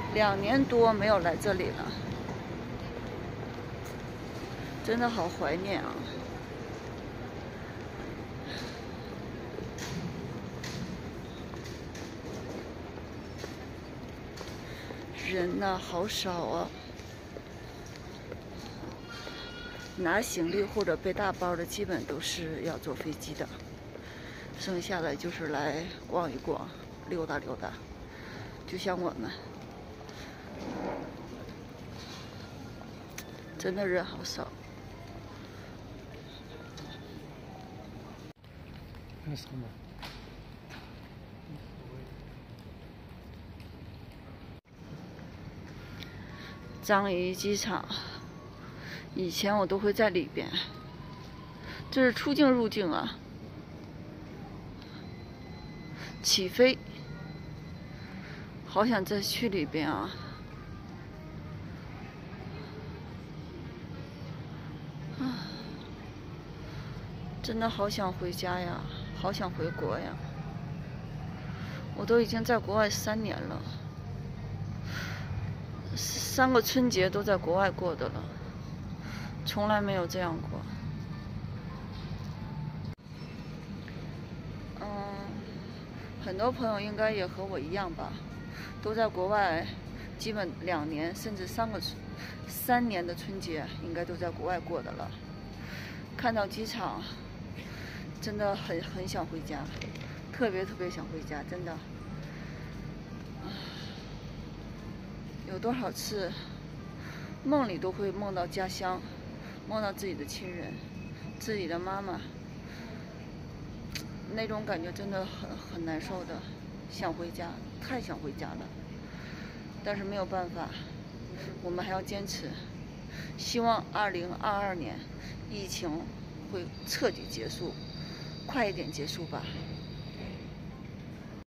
2年多没有来这里了，真的好怀念啊！人呐，好少啊！拿行李或者背大包的，基本都是要坐飞机的，剩下的就是来逛一逛、溜达溜达，就像我们。 真的人好少。 那什么？ 樟宜机场，以前我都会在里边。这是出境入境啊，起飞。好想再去里边啊！ 真的好想回家呀，好想回国呀！我都已经在国外3年了，3个春节都在国外过的了，从来没有这样过。很多朋友应该也和我一样吧，都在国外，基本2年甚至3年的春节应该都在国外过的了。看到机场。 真的很想回家，特别想回家，真的。有多少次梦里都会梦到家乡，梦到自己的亲人，自己的妈妈，那种感觉真的很难受的，想回家，太想回家了。但是没有办法，我们还要坚持。希望2022年疫情会彻底结束。 快一点结束吧。